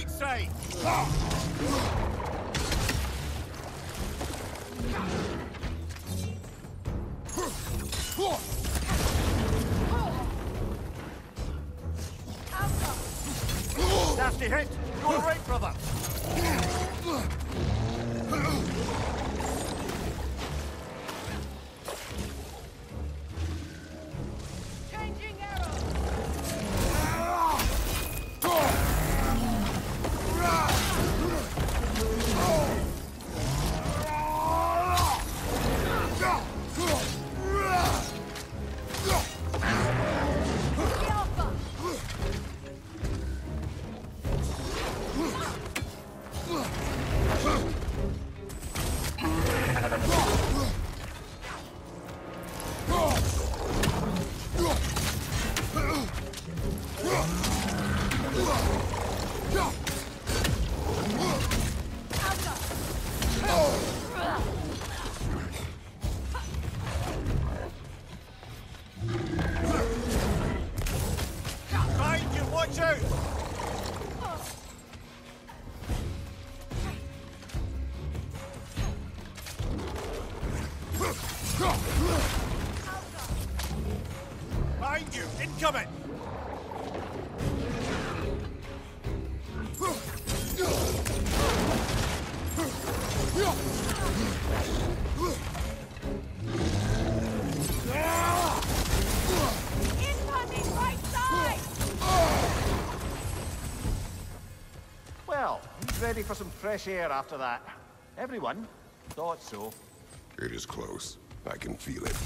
right side! Nasty hit! You all right, brother? Changing arrow! Behind you, watch out! Behind you, incoming! Incoming right side! Well, he's ready for some fresh air after that. Everyone thought so. It is close. I can feel it.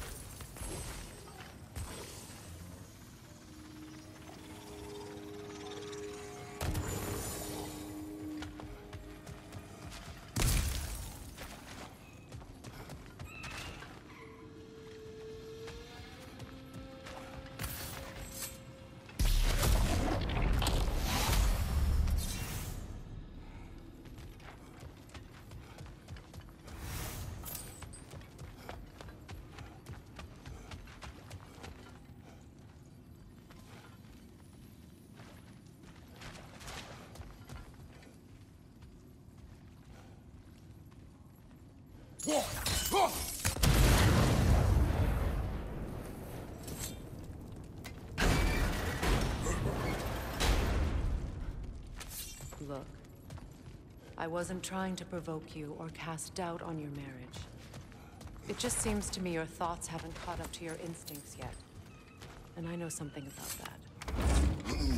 Look, I wasn't trying to provoke you or cast doubt on your marriage. It just seems to me your thoughts haven't caught up to your instincts yet. And I know something about that.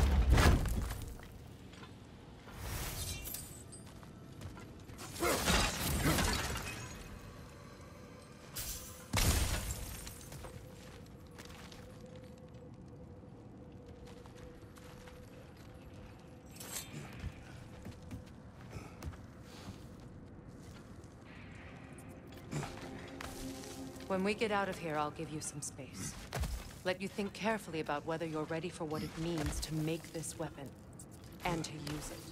When we get out of here, I'll give you some space. Let you think carefully about whether you're ready for what it means to make this weapon, and to use it.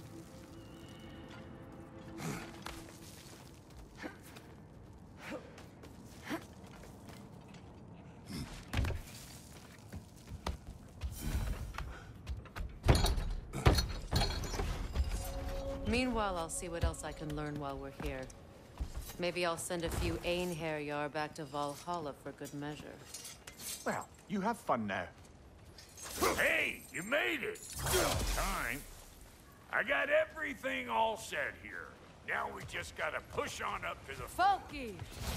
Meanwhile, I'll see what else I can learn while we're here. Maybe I'll send a few Einherjar back to Valhalla for good measure. Well, you have fun now. Hey, you made it! Time. I got everything all set here. Now we just gotta push on up to the... Folky!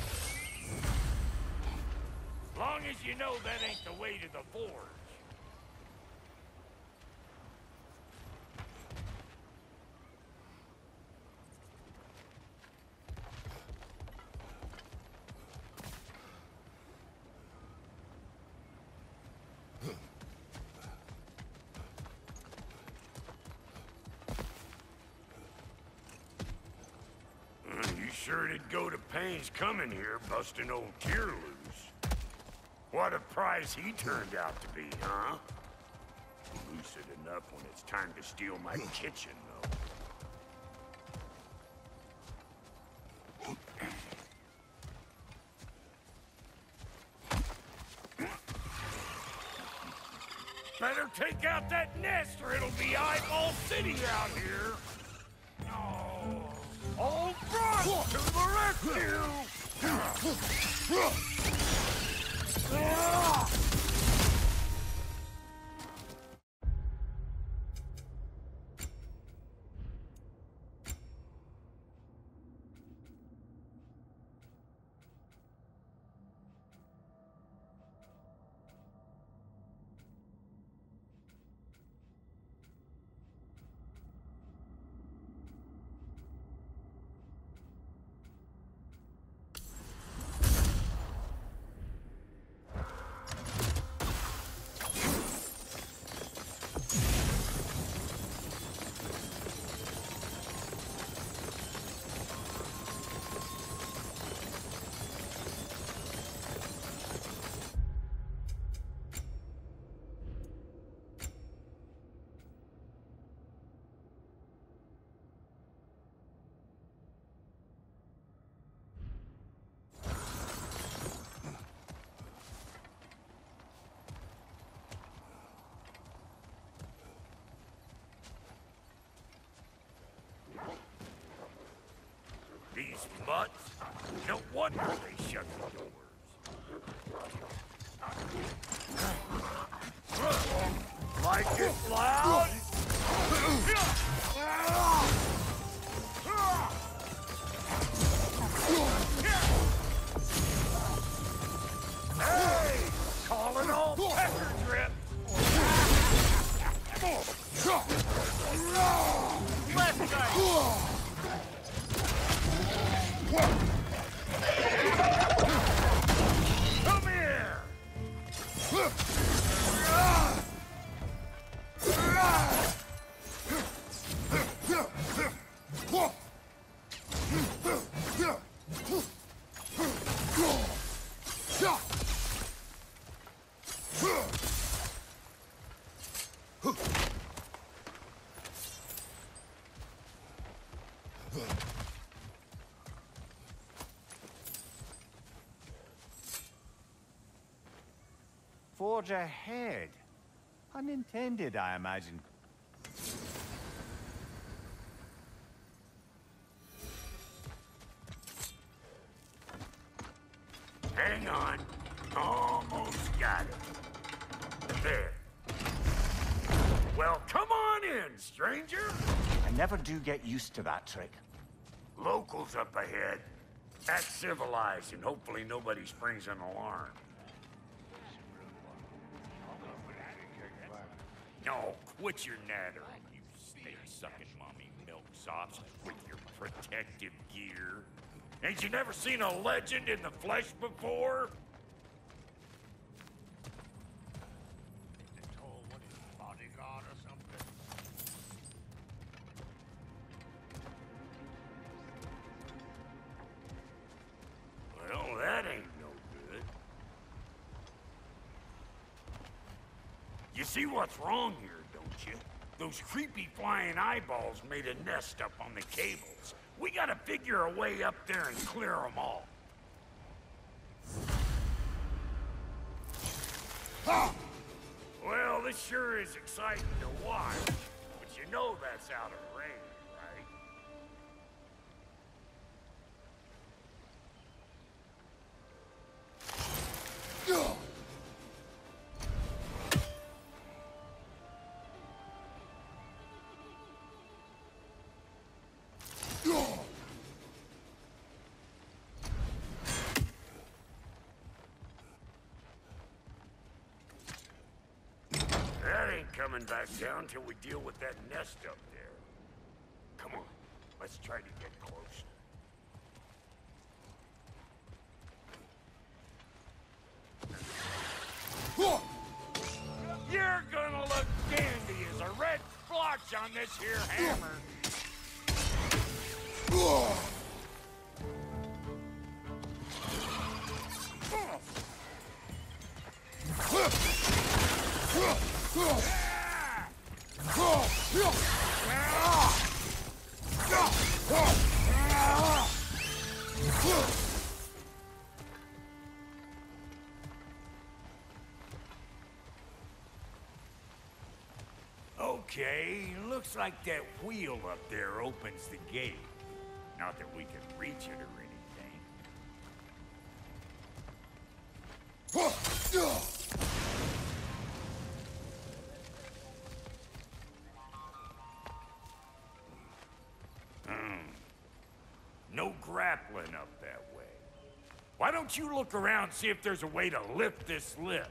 Long as you know that ain't the way to the forge. Sure did go to pains coming here, busting old Tyr loose. What a prize he turned out to be, huh? Lucid enough when it's time to steal my kitchen, though. Better take out that nest or it'll be eyeball city out here. Oh, old front to the rescue! These mutts, no wonder they shut the doors. Like it loud? Hey! Calling all pecker drip! Left side! Come here! Forge ahead. Unintended, I imagine. Hang on. Almost got it. There. Well, come on in, stranger. I never do get used to that trick. Locals up ahead. Act civilized and hopefully nobody springs an alarm. No, quit your nattering, you steak-sucking mommy milksops with your protective gear. Ain't you never seen a legend in the flesh before? Bodyguard or something? Well, that ain't no good. You see what's wrong here, don't you? Those creepy flying eyeballs made a nest up on the cables. We gotta figure a way up there and clear them all. Well, this sure is exciting to watch, but you know that's out of range, right? That ain't coming back down till we deal with that nest up there. Come on, let's try to get closer. You're gonna look dandy as a red splotch on this here hammer. Okay, looks like that wheel up there opens the gate. Not that we can reach it or anything. No grappling up that way. Why don't you look around, see if there's a way to lift this lift?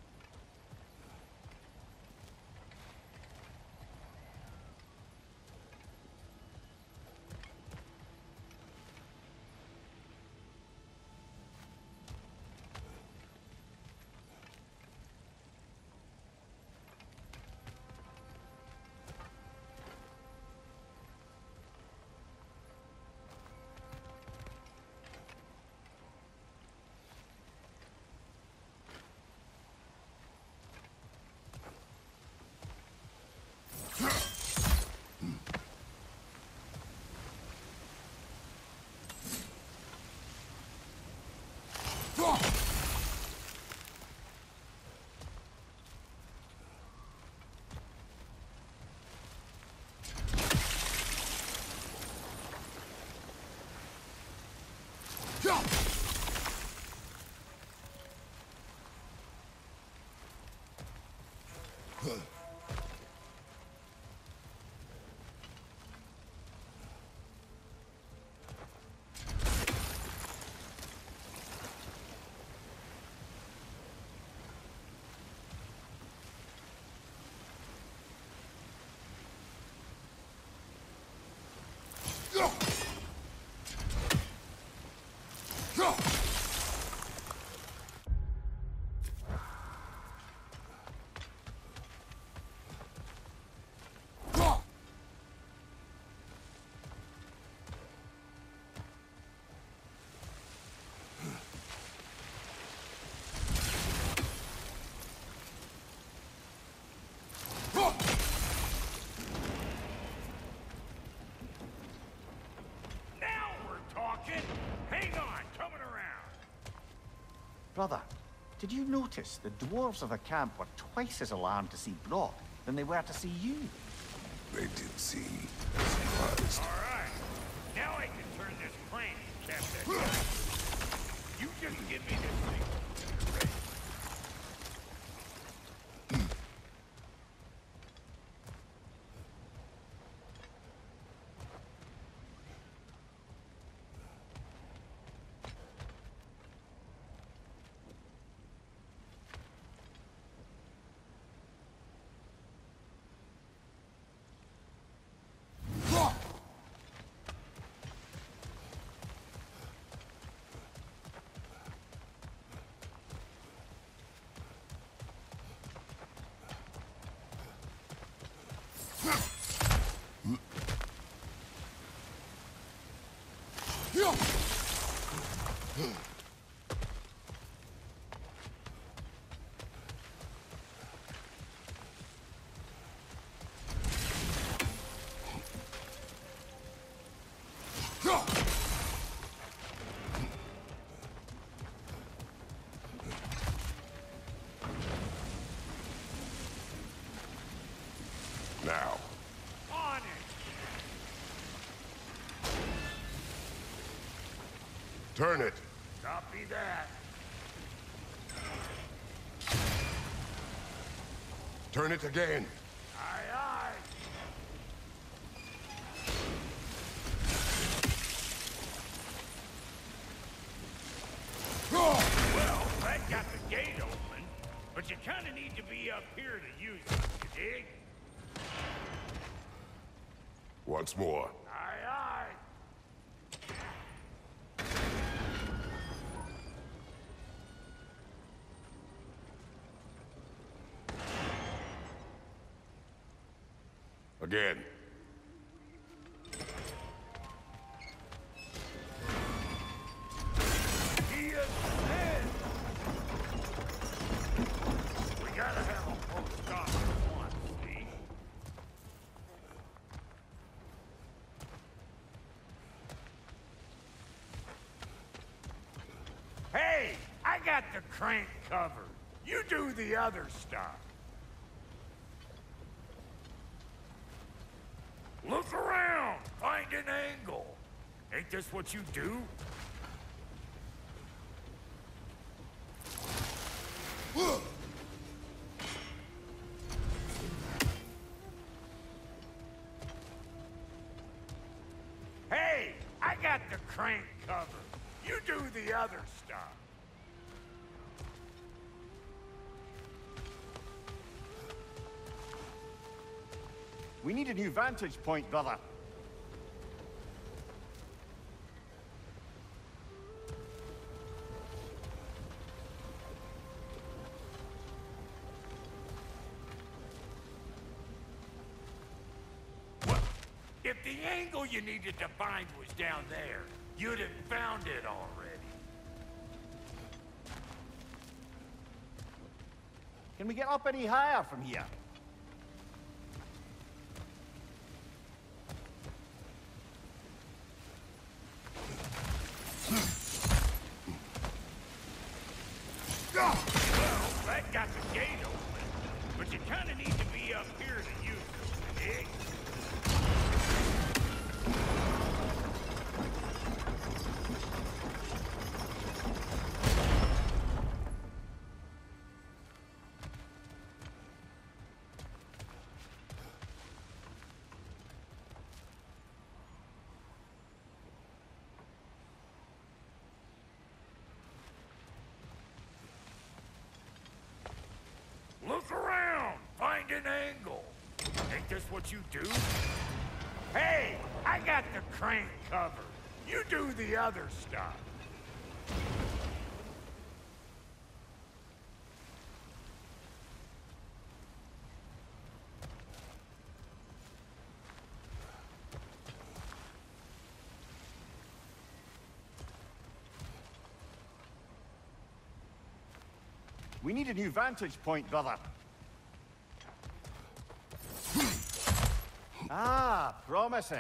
Brother, did you notice the dwarves of the camp were twice as alarmed to see Brock than they were to see you? They did see me. Surprised. All right. Now I can turn this crane and catch that guy. You just give me this thing. Ready. Now. On it. Turn it. Copy that. Turn it again. Aye, aye. Well, that got the gate open, but you kind of need to be up here to use it, you dig? Once more. Aye, aye. Again. He is dead. We gotta have a post off at once, see? Hey, I got the crank covered. You do the other stuff. an angle. Ain't this what you do? Hey, I got the crank covered. You do the other stuff. We need a new vantage point, brother. If the angle you needed to find was down there, you'd have found it already. Can we get up any higher from here? Well, that got the gate open, but you kind of need to be up here to use it, dig? Look around! Find an angle! Ain't this what you do? Hey! I got the crank covered. You do the other stuff. We need a new vantage point, brother. Ah, promising.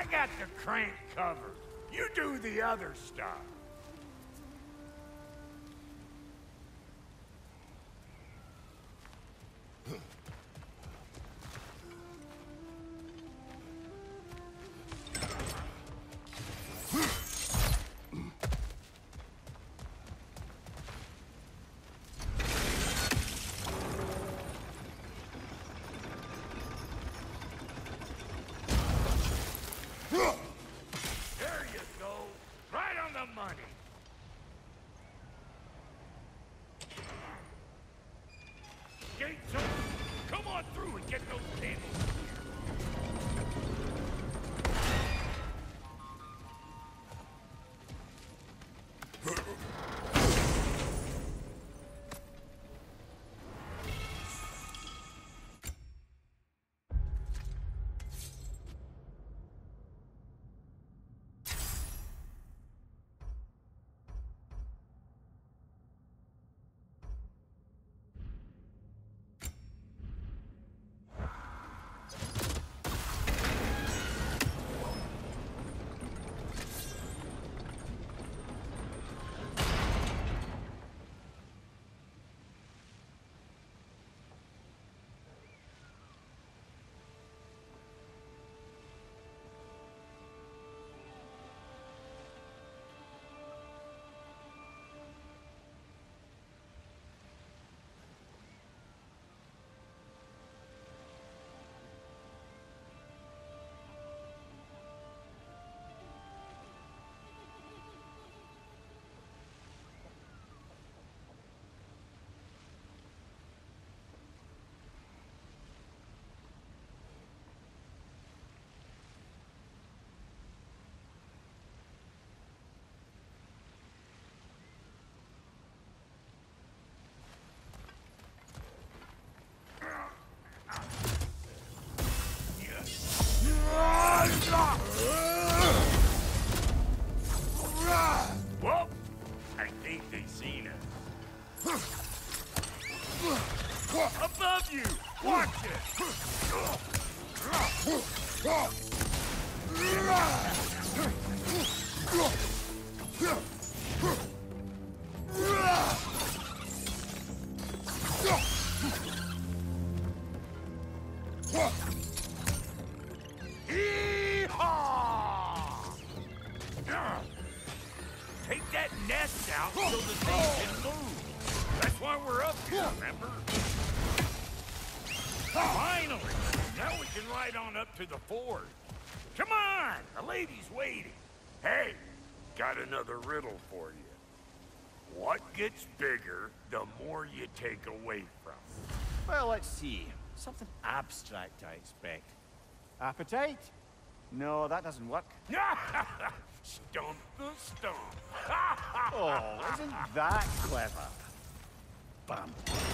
got the crank covered. You do the other stuff. Gates open. Come on through and get those tables. Well, I think they seen us. Above you! Watch Take that nest out so the thing can move. That's why we're up here, remember? Finally! Now we can ride on up to the fort. Come on! The lady's waiting. Hey, got another riddle for you. What gets bigger the more you take away from? Well, let's see. Something abstract, I expect. Appetite? No, that doesn't work. Stump the stump. Oh, isn't that clever? Bam.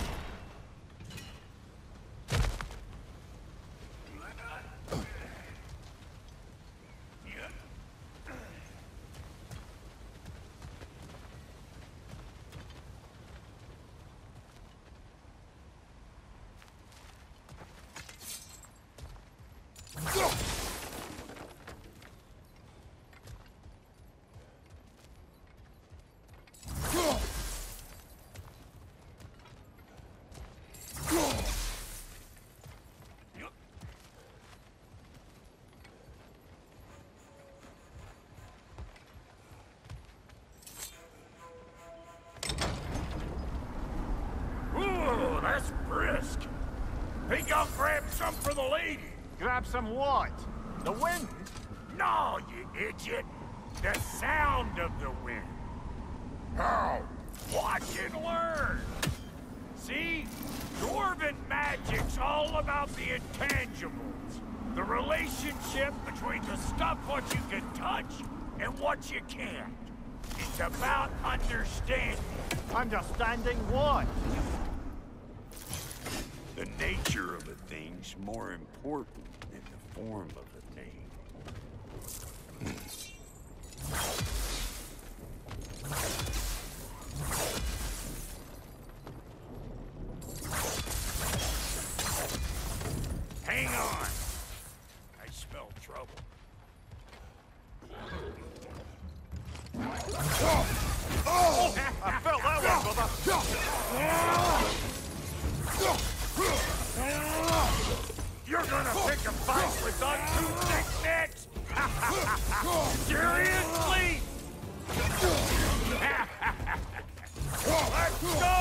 Ooh, that's brisk. Think I'll grab some for the lady. Grab some what? The wind? No, you idiot. The sound of the wind. How? Watch and learn. See? Dwarven magic's all about the intangibles. The relationship between the stuff what you can touch and what you can't. It's about understanding. Understanding what? The nature of a thing's more important than the form of a name. Hang on. I smell trouble. You're gonna pick a fight with us two thick-necks? Seriously? Let's go!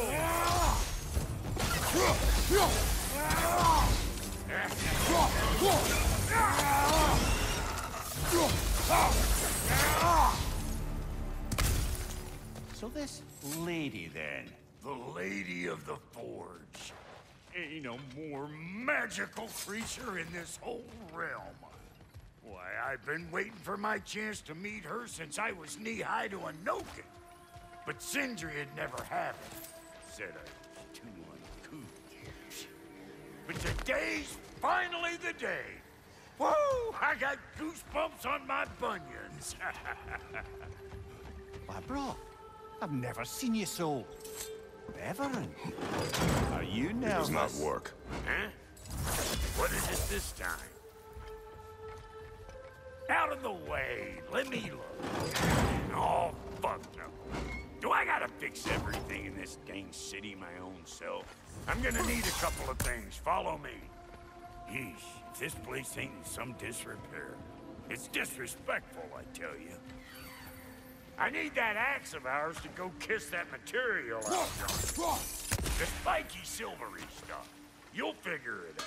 So this lady, then? The Lady of the Forge. Ain't a more magical creature in this whole realm. Why, I've been waiting for my chance to meet her since I was knee-high to a Noken. But Sindri had never happened. Said I was too uncouth. But today's finally the day. Whoa! I got goosebumps on my bunions. Why, bro, I've never seen you so... reverent. Are you It nervous? does not work. Huh? What is it this time? Out of the way. Let me look. All fucked up. Do I gotta fix everything in this dang city my own self? I'm gonna need a couple of things. Follow me. Yeesh, if this place ain't in some disrepair. It's disrespectful, I tell you. I need that axe of ours to go kiss that material out, John. The spiky, silvery stuff. You'll figure it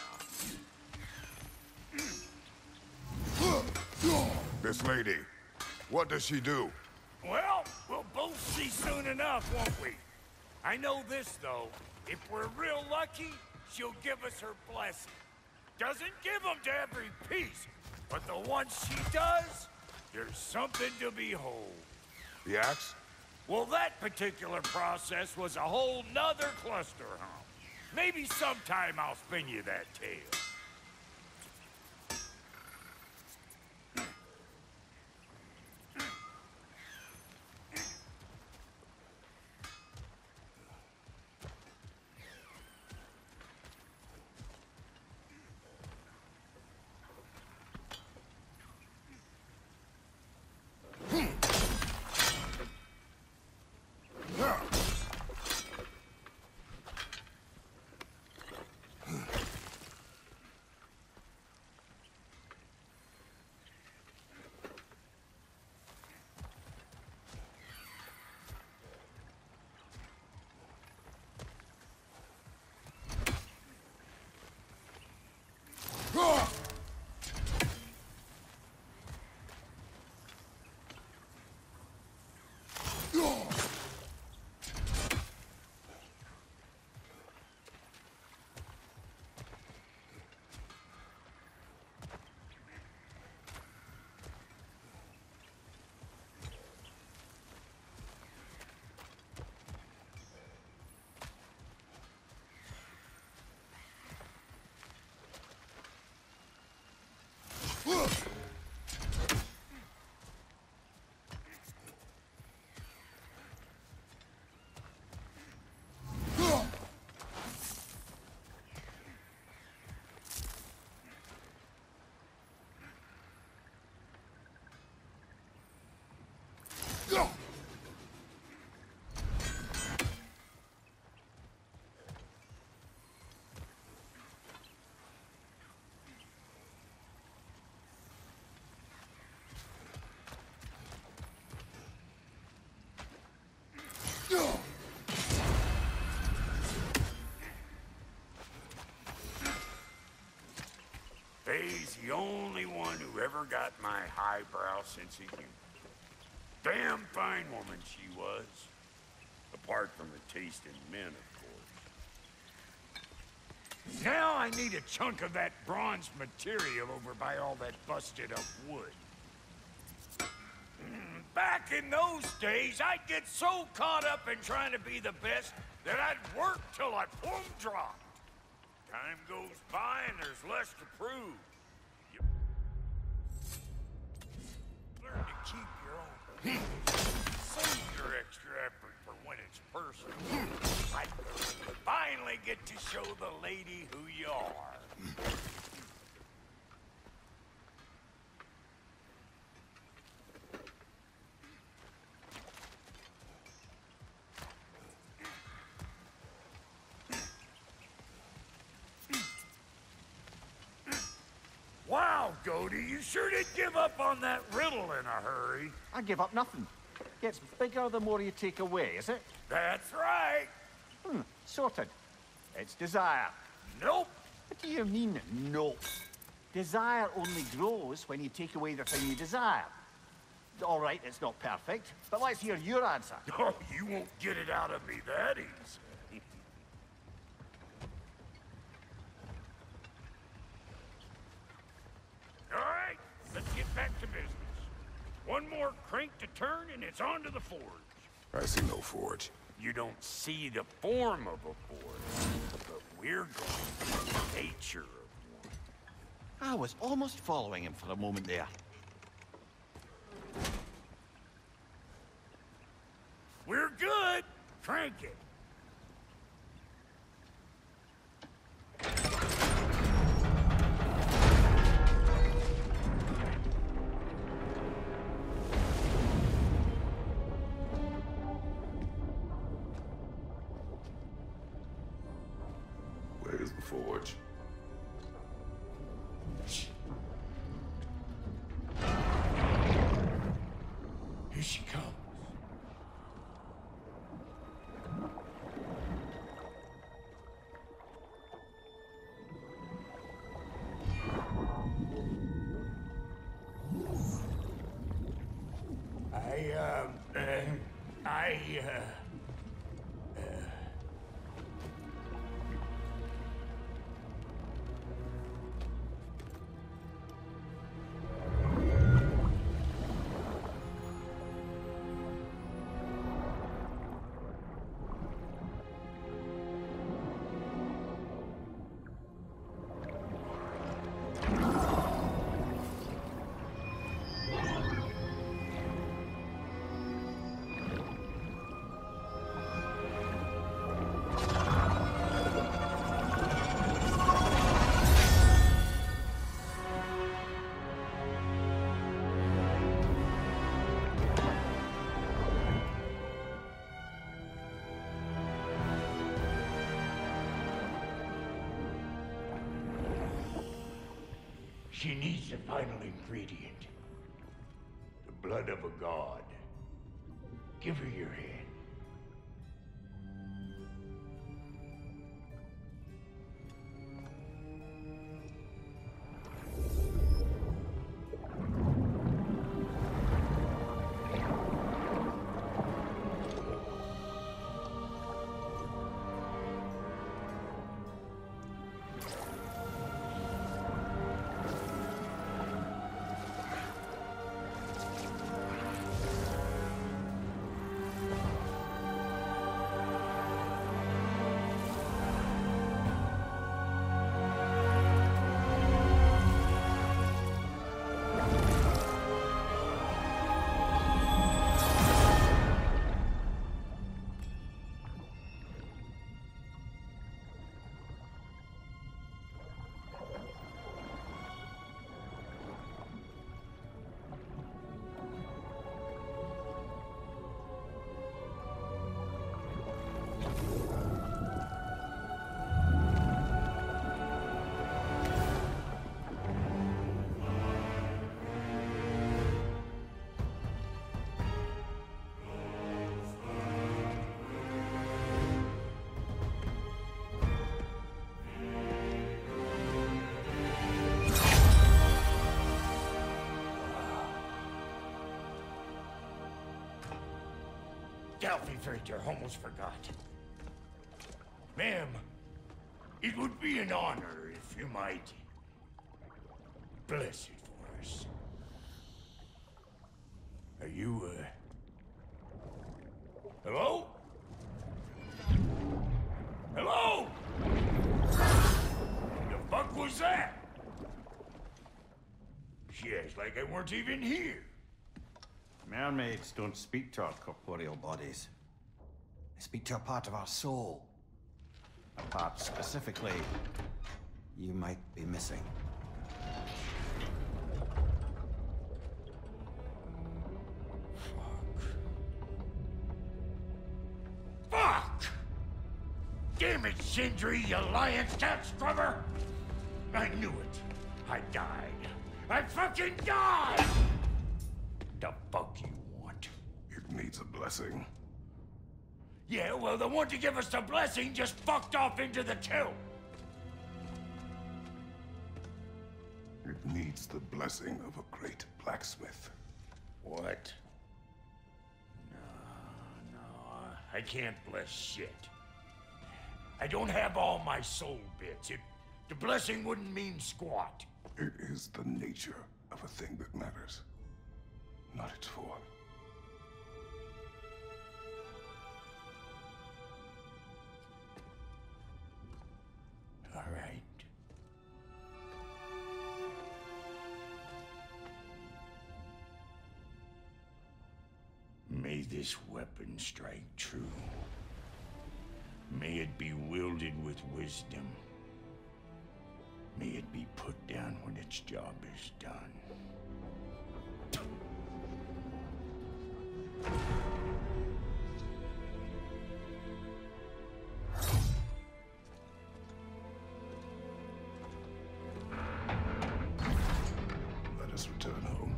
out. This lady, what does she do? Well, we'll both see soon enough, won't we? I know this, though. If we're real lucky, she'll give us her blessing. Doesn't give them to every piece, but the ones she does, there's something to behold. The axe? Well, that particular process was a whole nother cluster hump. Maybe sometime I'll spin you that tale. Faye's the only one who ever got my highbrow sense of humor. Damn fine woman she was. Apart from her taste in men, of course. Now I need a chunk of that bronze material over by all that busted up wood. Back in those days, I'd get so caught up in trying to be the best that I'd work till I plumb dropped. Time goes by and there's less to prove. You learn to keep your own peace. Save your extra effort for when it's personal. Like you finally get to show the lady who you are. Goaty, you sure did give up on that riddle in a hurry. I give up nothing. Gets bigger the more you take away, is it? That's right. Sorted. It's desire. Nope. What do you mean, nope? Desire only grows when you take away the thing you desire. All right, it's not perfect, but let's hear your answer. Oh, you won't get it out of me that easy. All right, let's get back to business. One more crank to turn and it's on to the forge. I see no forge. You don't see the form of a forge, but we're going to the nature of one. I was almost following him for a moment there. We're good. Crank it. Where's the forge? Here she comes. She needs the final ingredient. The blood of a god. Give her your hand. Delphi Victor, almost forgot. Ma'am, it would be an honor if you might bless it for us. Are you, hello? Hello? The fuck was that? She acts like I weren't even here. Mermaids don't speak to our corporeal bodies. They speak to a part of our soul. A part specifically you might be missing. Fuck! Damn it, Sindri, you lion cat scrubber! I knew it. I died. I fucking died! The fuck you want? It needs a blessing. Yeah, well, the one to give us the blessing just fucked off into the tomb. It needs the blessing of a great blacksmith. What? No, I can't bless shit. I don't have all my soul bits. The blessing wouldn't mean squat. It is the nature of a thing that matters, not its form. All right. May this weapon strike true. May it be wielded with wisdom. May it be put down when its job is done. Let us return home.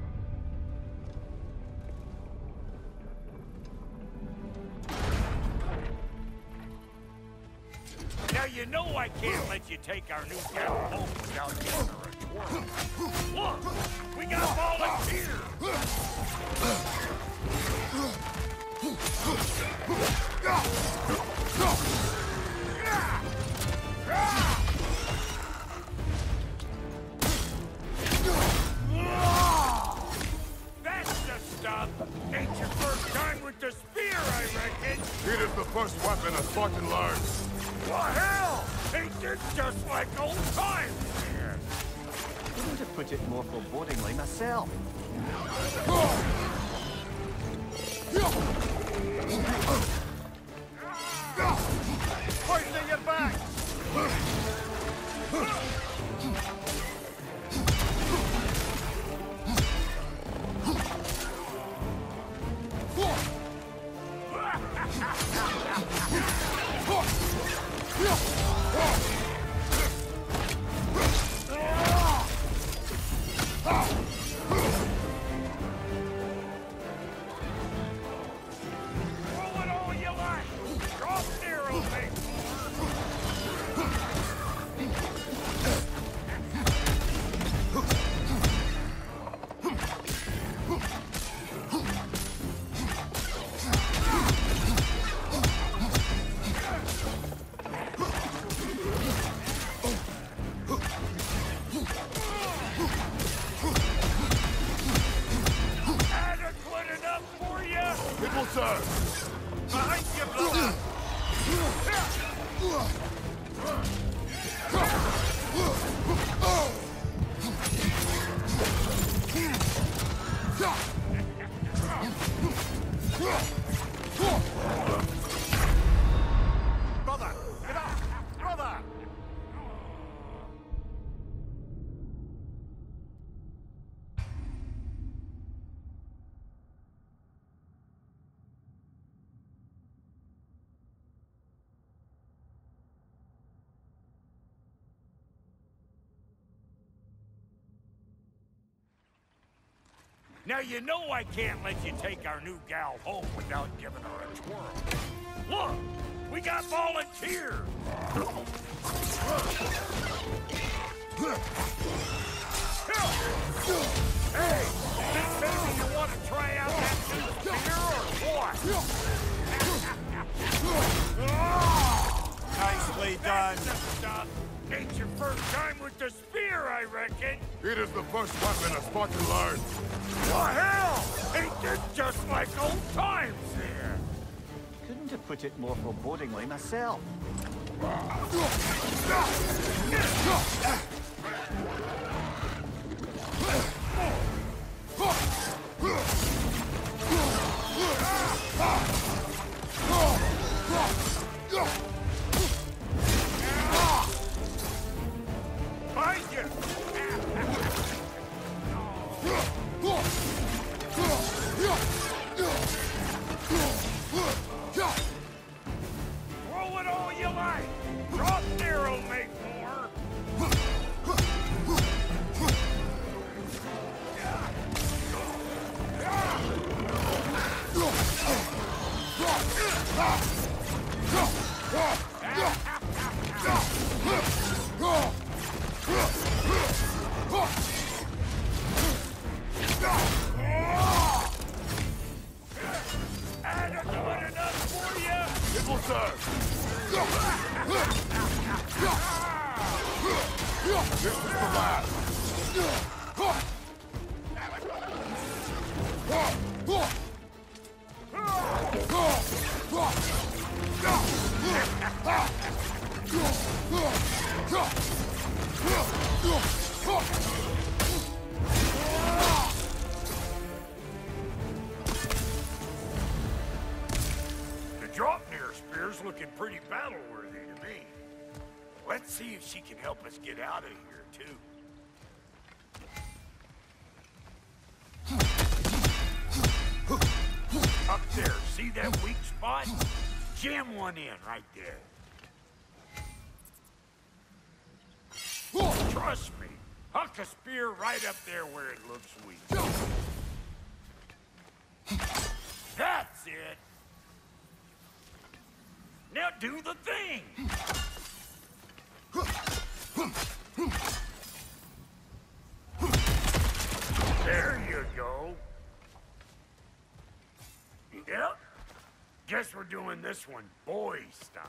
Now you know I can't let you take our new gal home without giving her a twirl. Look! We got volunteers! That's the stuff! Ain't your first time with the spear, I reckon! It is the first weapon a Spartan learns. What hell? Ain't this just like old times here? Couldn't have put it more forebodingly myself. Poison your back! Throw it all you like! Drop zero, mate! Adequate enough for you? It will serve. Behind you, brother! Brother! Get up! Brother! Now you know I can't let you take our new gal home without giving her a twirl. Look! We got volunteers! Hey! Think maybe you want to try out that new spear or what? Nicely done. That's the stuff! Ain't your first time with the spear, I reckon! It is the first weapon a Spartan learns. What hell? Ain't this just like old times here? Couldn't have put it more forebodingly myself. Find you! Throw it all you like! Drop zero, make more! This is the last. The Draupnir spear's looking pretty battle-worthy to me. Let's see if she can help us get out of here, too. Up there, see that weak spot? Jam one in right there. Trust me, huck a spear right up there where it looks weak. That's it. Now do the thing. There you go. Yep. Guess we're doing this one boy style.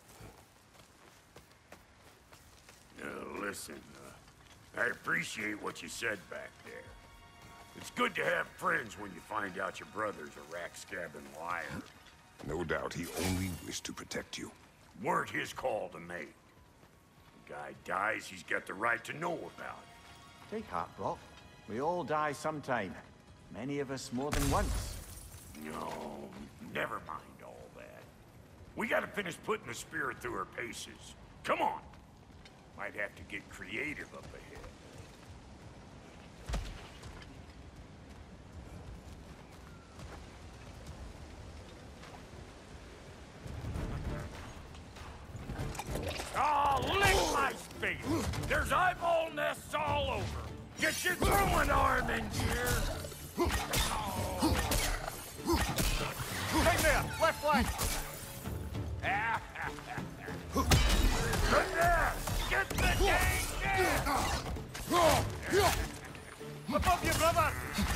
Listen, I appreciate what you said back there. It's good to have friends when you find out your brother's a rack-scabbing liar. No doubt he only wished to protect you. Weren't his call to make. The guy dies, he's got the right to know about it. Take heart, Brock. We all die sometime. Many of us more than once. No, never mind all that. We gotta finish putting the spirit through her paces. Come on! Might have to get creative up ahead. Oh, lick my face! There's eyeball nests all over! Get your throwing arm in gear! Right there! Left flank! Good there! Get the dang down! Above you, brother!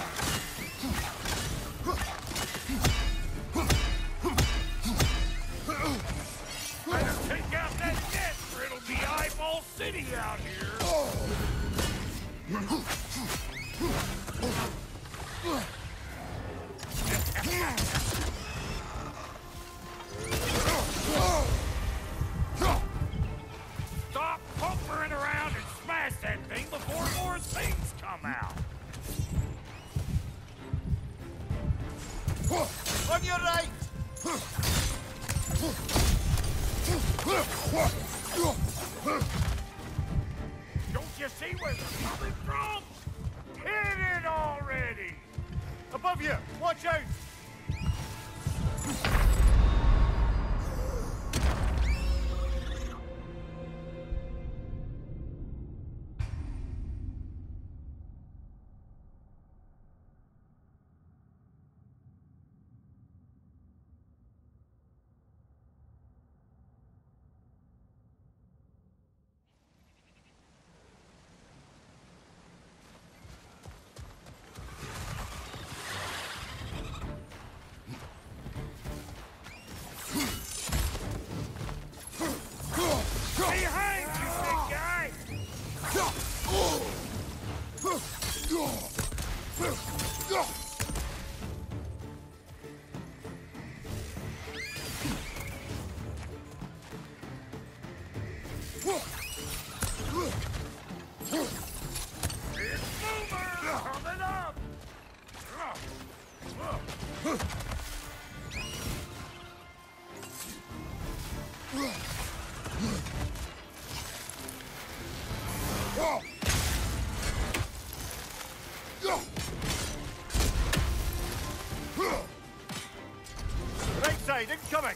Better take out that nest or it'll be Eyeball City out here! Stop pumpering around and smash that thing before more things come out! On your right! Don't you see where they're coming from? Hit it already! Above you! Watch out! Behind you, big guy! It's Boomer coming up! Right side, incoming!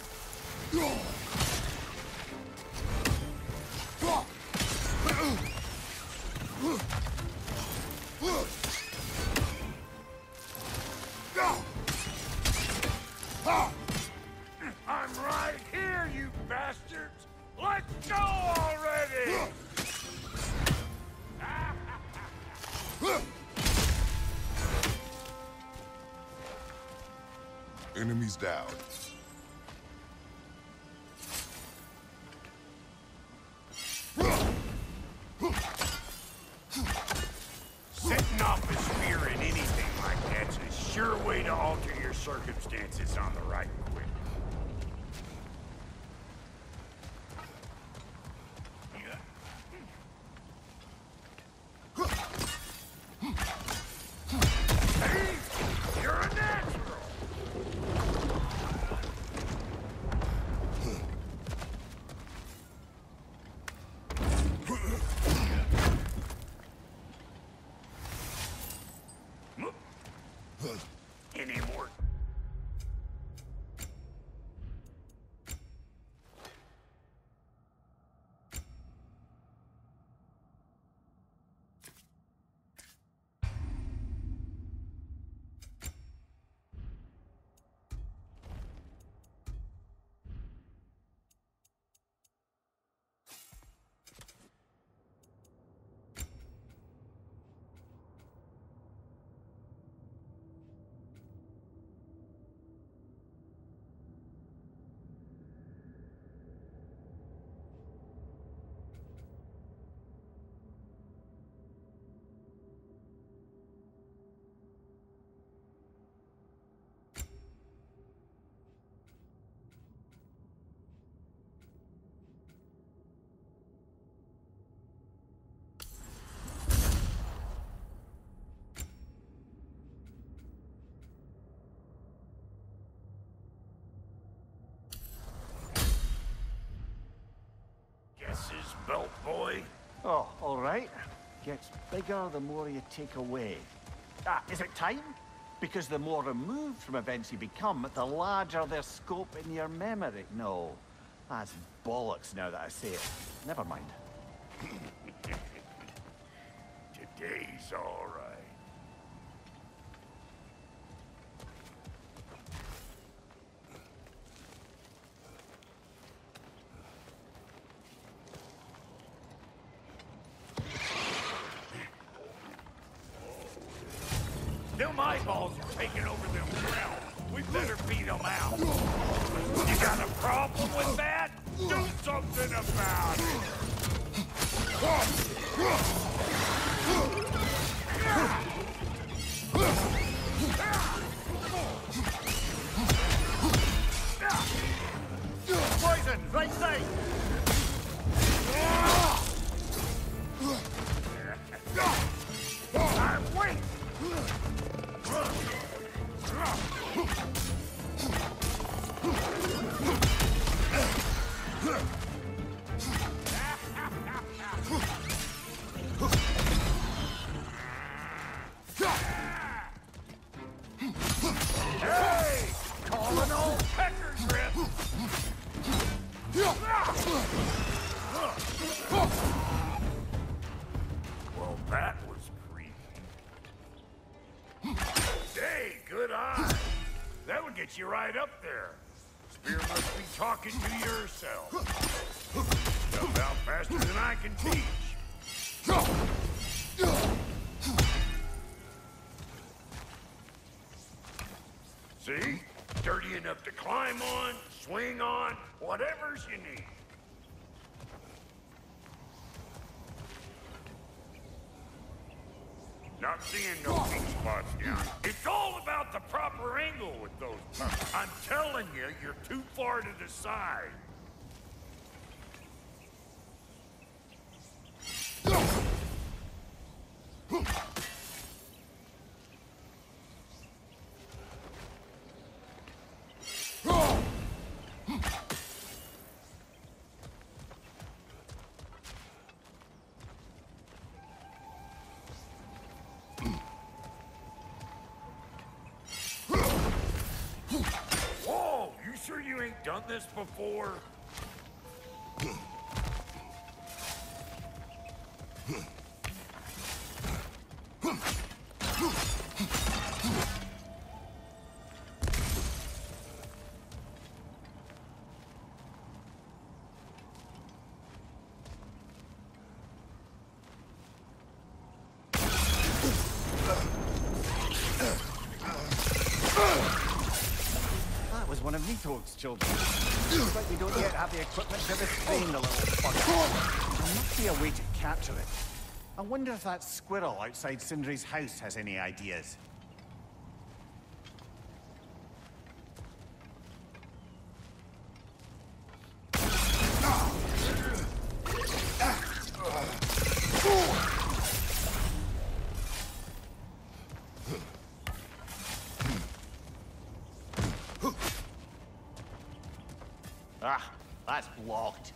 I'm Let's go already! Enemies down. Setting off a spear in anything like that's a sure way to alter your circumstances on the right quick. Hey, you're a natural! Any more? Guess his belt, boy. Oh, all right. Gets bigger the more you take away. Ah, is it time? Because the more removed from events you become, the larger their scope in your memory. No, that's bollocks now that I say it. Never mind. Today's all right. Them eyeballs are taking over them ground. We better beat them out. You got a problem with that? Do something about it! Poison, right side! Wait! Hey! Calling old pecker grip! Well, that was creepy. Hey, good eye. That would get you right up there. Spear must be talking to yourself. Jump out faster than I can teach. See? Dirty enough to climb on, swing on, whatever's you need. Not seeing no weak spots down. It's all about the proper angle with those pups. I'm telling you, you're too far to the side. Whoa, you sure you ain't done this before? Battletoads, children. Looks like we don't yet have the equipment to restrain the little bugger. There must be a way to capture it. I wonder if that squirrel outside Sindri's house has any ideas. Ah, that's blocked.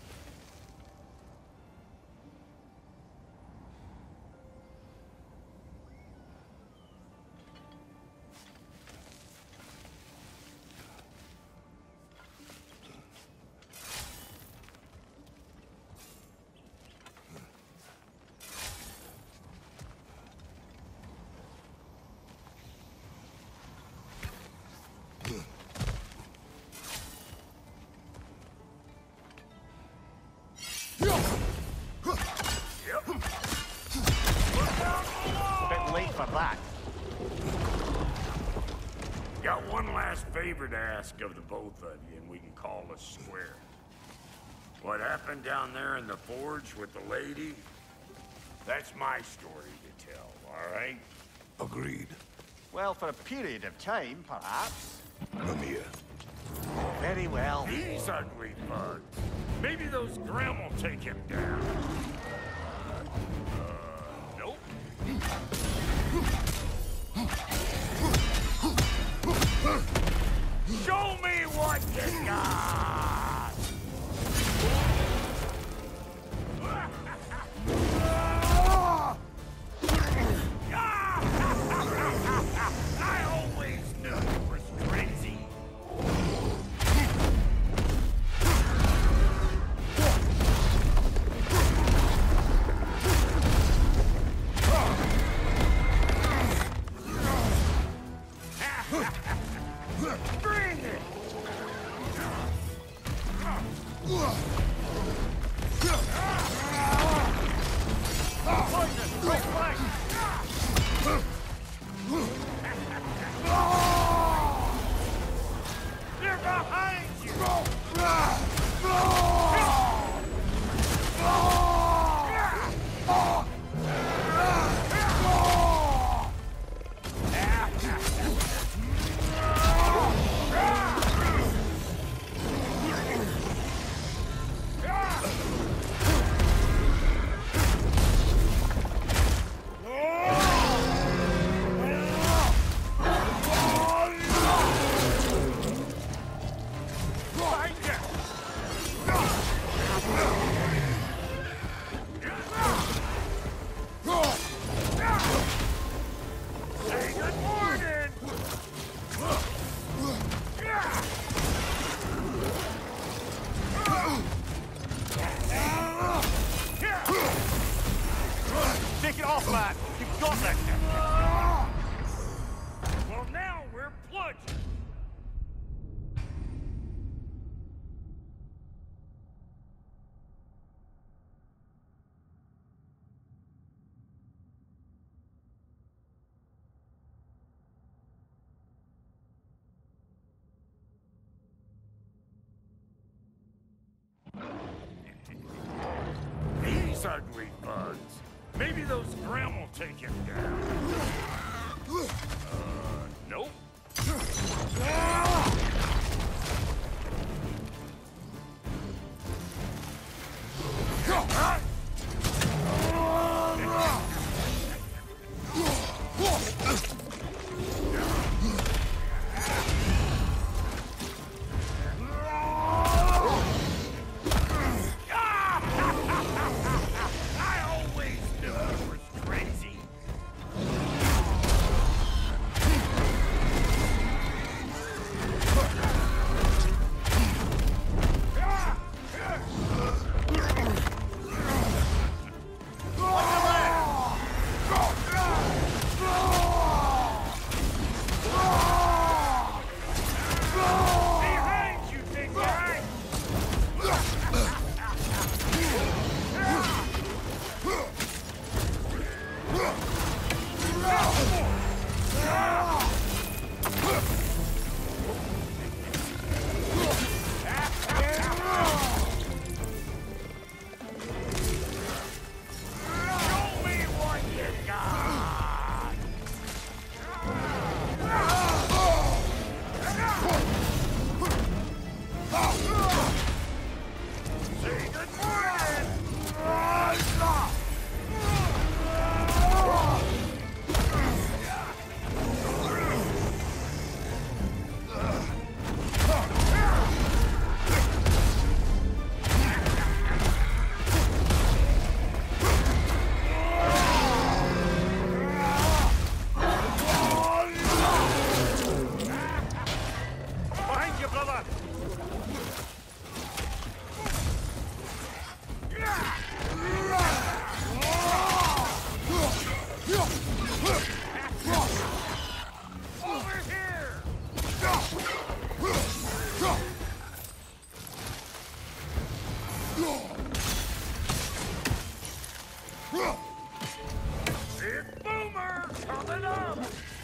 Got one last favor to ask of the both of you, and we can call us square. What happened down there in the forge with the lady? That's my story to tell, all right? Agreed. Well, for a period of time, perhaps. Mamiya. Very well. These ugly bugs. Maybe those Grim will take him down. Nope. Show me what you got! I always knew it was crazy. Bring it! Poison! Right flank! They're behind you! Take it off, man! You've got this! Well, now we're bludgeoned! These ugly bugs. Maybe those Grim will take him down. Nope. Big boomer coming up!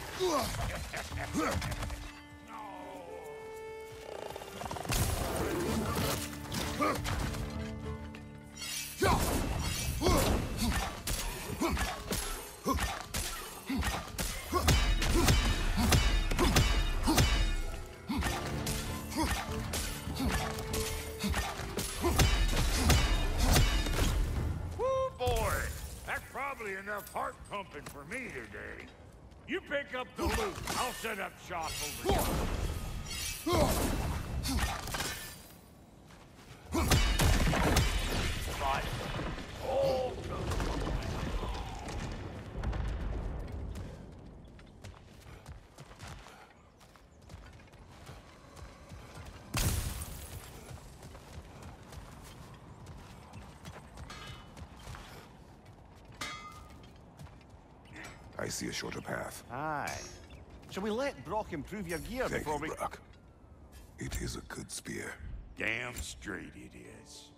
Enough heart pumping for me today. You pick up the loot. I'll set up shop over here. Right. Oh, I see a shorter path. Aye. Shall we let Brock improve your gear Thank before you, we... Brock. It is a good spear. damn straight it is.